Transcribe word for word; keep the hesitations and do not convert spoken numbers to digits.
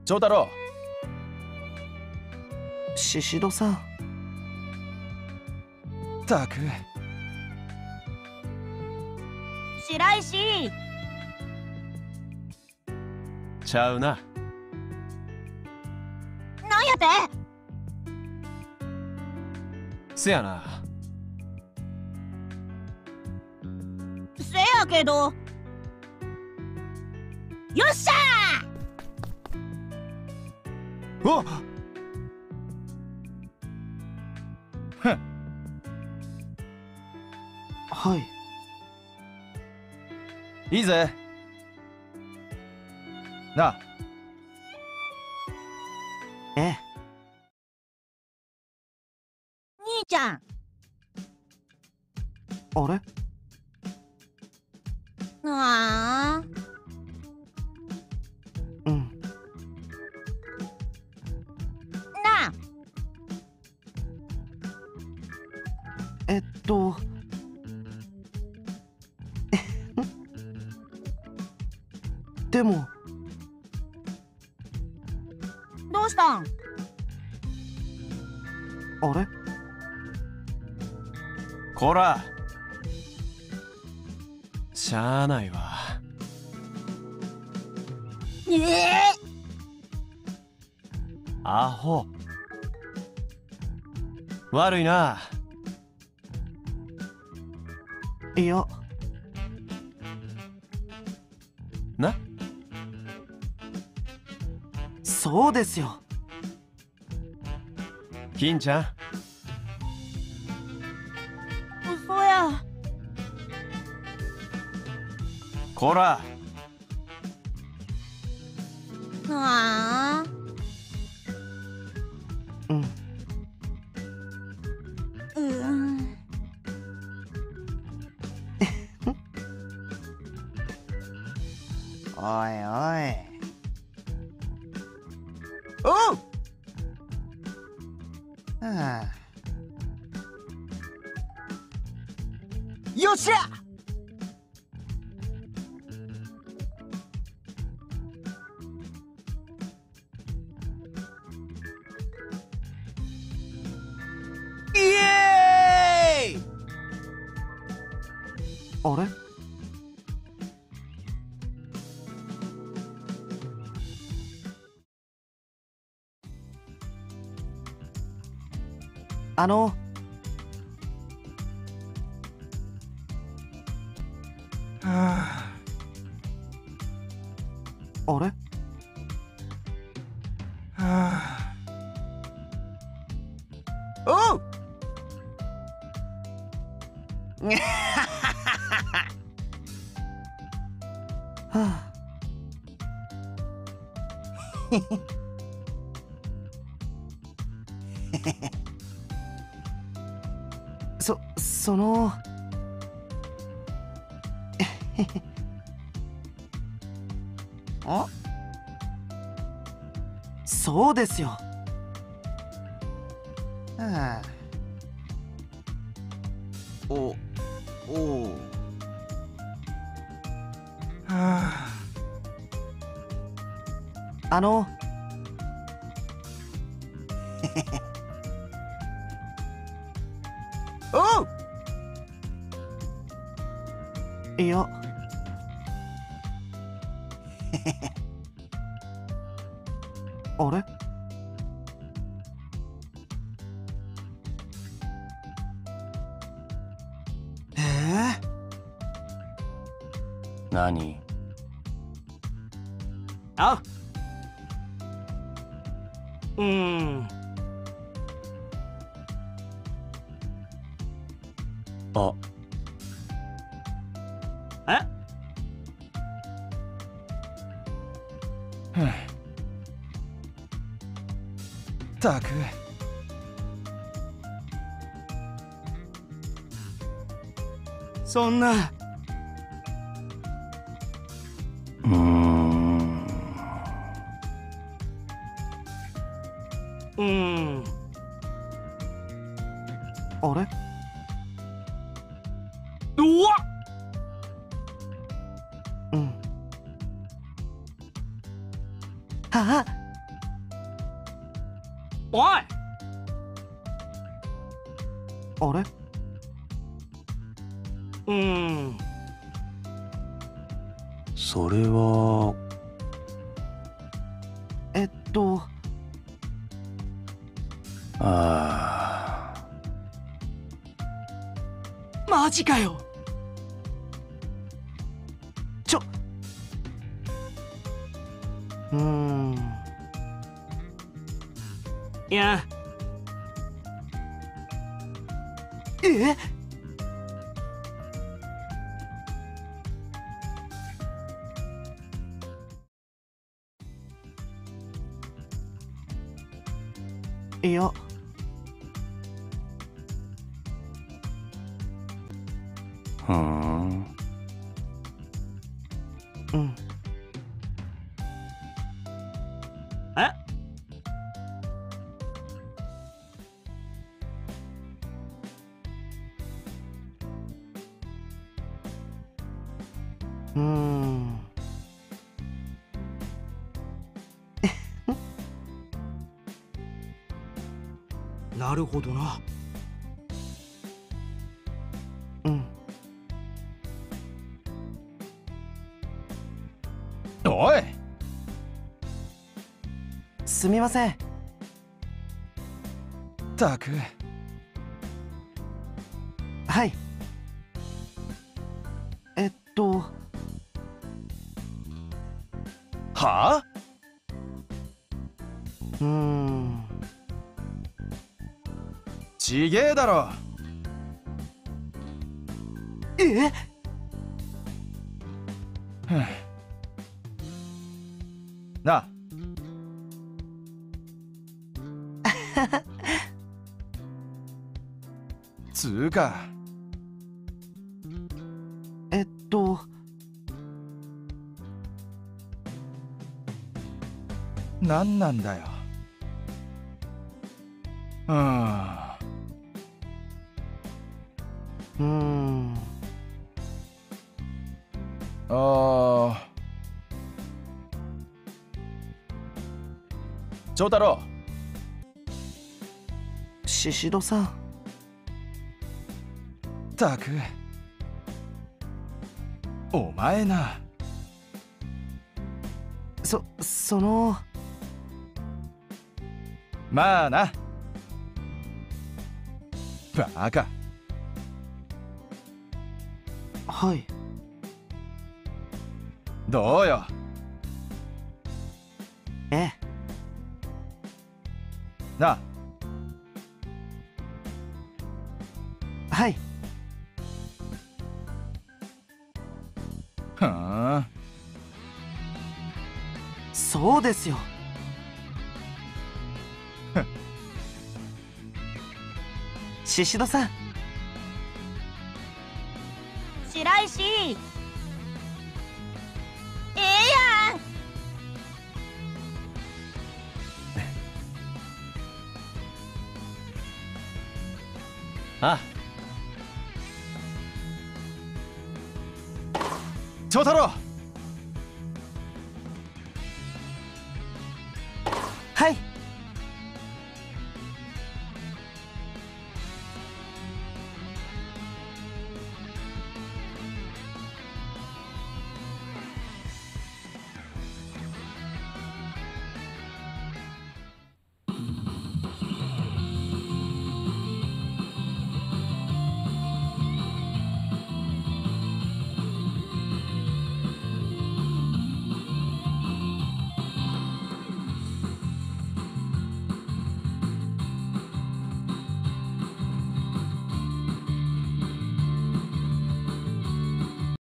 長太郎。 宍戸さん。 たく。 白石。 ちゃうな。 なんやて。 せやな。 せやけど。よっしゃー。おっ。ふん。 はい。 いいぜ。なあ。 ええ。 兄ちゃん。 あれ？ ああ。 うん。 なあ。 えっと。でも。 どうしたん？ あれ？ こら。しゃあないわ。 ええー、アホ。悪いな。 いや。 な？ そうですよ。 金ちゃん。 嘘や。 こら。 ああ。 うん。 うん。 おいおい。 おう。 はあ。 よっしゃ。イエーイ。 あれ？あの。 はあ。 あれ？ はあ。おう。 はあ。そ、その。 あ？ そうですよ。はあ。 お、おう。はあ。 あの。 おう。 いや。あれ？ええ？ 何？あ。 うーん。 あ。 え？ たく。 そんな。 うーん。 うーん。あれ？ うわっ。 うん。はあ。 おい。 あれ？ うーん。 それはえっとああ。 マジかよ。 ちょうーん。 いや。 え？いや。 ふーん。 うん。 え？ うーん。 なるほどな。 うん。 おい。 すみません。 ったく。 はい。えっと。 はあ？ うーん。 ちげえだろ。 え？ ふん。なあ。つうか。 えっと。 なんなんだよ。うーん。 うーん。 ああ。長太郎。 シシドさん。 ったく。お前な。 そ、その。 まあな。バカ。 はい。 どうよ。 ええ。 なあ。 はい。 ふーん。 そうですよ。シシドさん。 白石。ええやん。 あ。長太郎。